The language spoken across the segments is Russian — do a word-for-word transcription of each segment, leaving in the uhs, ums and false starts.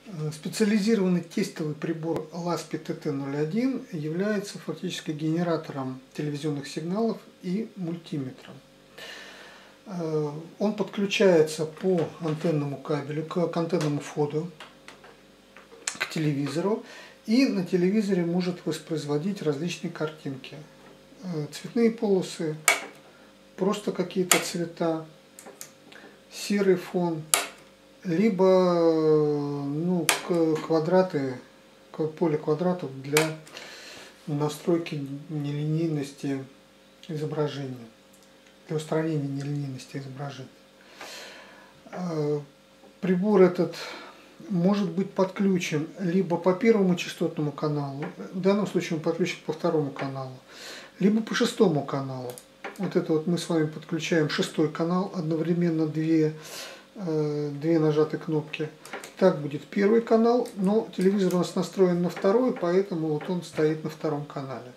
Специализированный тестовый прибор ласпи тэ тэ ноль один является фактически генератором телевизионных сигналов и мультиметром. Он подключается по антенному кабелю к антенному входу к телевизору и на телевизоре может воспроизводить различные картинки. Цветные полосы, просто какие-то цвета, серый фон, либо ну, квадраты, поле квадратов для настройки нелинейности изображения, для устранения нелинейности изображения. Прибор этот может быть подключен либо по первому частотному каналу, в данном случае он подключен по второму каналу, либо по шестому каналу. Вот это вот мы с вами подключаем шестой канал, одновременно две две нажатые кнопки. Так будет первый канал, но телевизор у нас настроен на второй, поэтому вот он стоит на втором канале.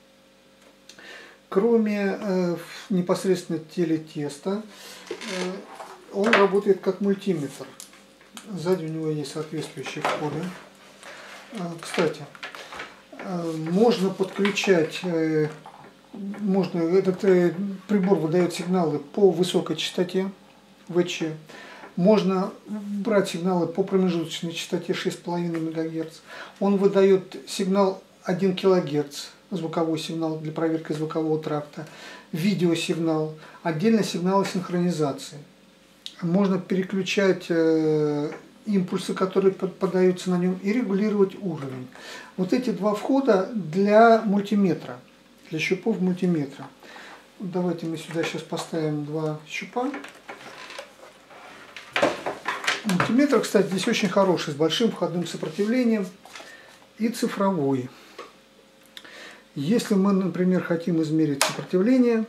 Кроме э, непосредственно телетеста, э, он работает как мультиметр. Сзади у него есть соответствующие входы. Э, кстати, э, можно подключать, э, можно, этот э, прибор выдает сигналы по высокой частоте вэ че. Можно брать сигналы по промежуточной частоте шесть и пять мегагерц. Он выдает сигнал один килогерц, звуковой сигнал для проверки звукового тракта, видеосигнал, отдельно сигналы синхронизации. Можно переключать э, импульсы, которые подаются на нем, и регулировать уровень. Вот эти два входа для мультиметра, для щупов мультиметра. Давайте мы сюда сейчас поставим два щупа. Мультиметр, кстати, здесь очень хороший, с большим входным сопротивлением и цифровой. Если мы, например, хотим измерить сопротивление,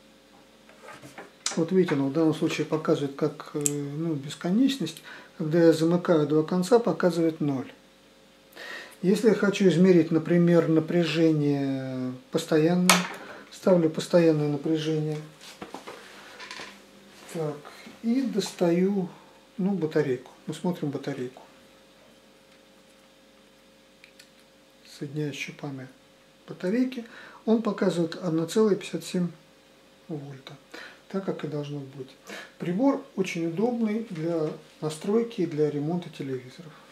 вот видите, оно в данном случае показывает как ну, бесконечность. Когда я замыкаю два конца, показывает ноль. Если я хочу измерить, например, напряжение постоянное, ставлю постоянное напряжение. Так, и достаю ну, батарейку. Мы смотрим батарейку. Соединяю щупами батарейки. Он показывает одна целая пятьдесят семь вольта. Так, как и должно быть. Прибор очень удобный для настройки и для ремонта телевизоров.